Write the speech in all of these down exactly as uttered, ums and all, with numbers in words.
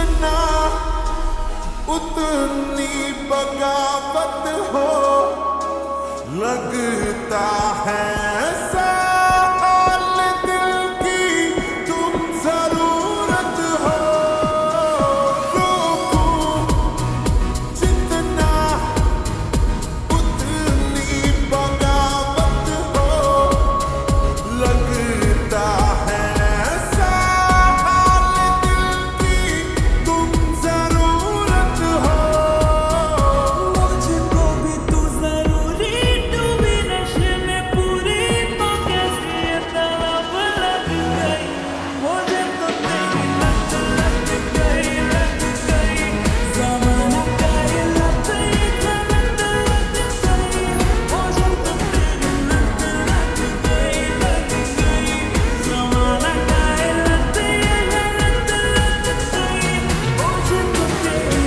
जितना उतनी बगावत हो, लगता है साल दिल की तुम जरूरत हो। रोकूं जितना उतनी बगावत हो, लगता है साल दिल की तुम जरूरत हो। मुझको भी तू जरूरी, तू भी नशे में पूरी, तो कैसे ये तलब लग गई मुझे, तो तेरी लत लग गई, लग गई ज़माना का ये लत, ये जन्नत लग गई मुझे, तो तेरी लत लग गई, लग गई ज़माना का ये लत, ये जन्नत लग गई मुझे, तो तेरी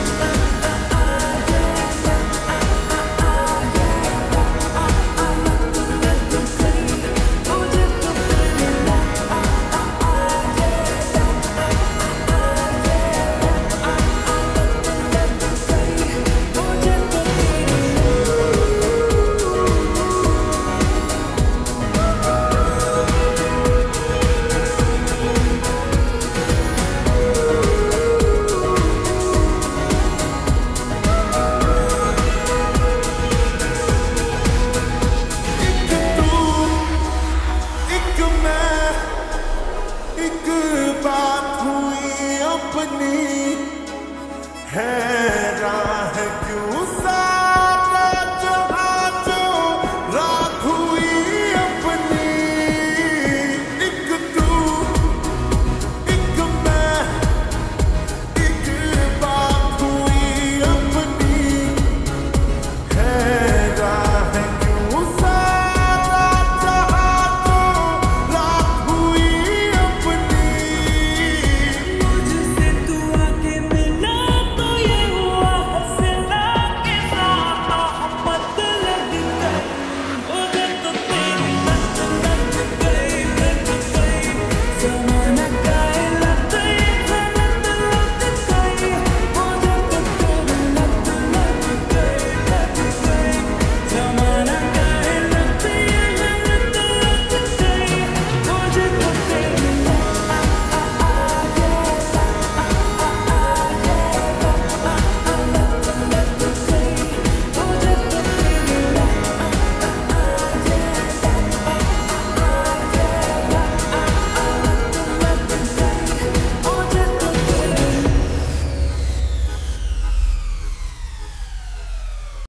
एक मैं, एक बात हुई अपनी है।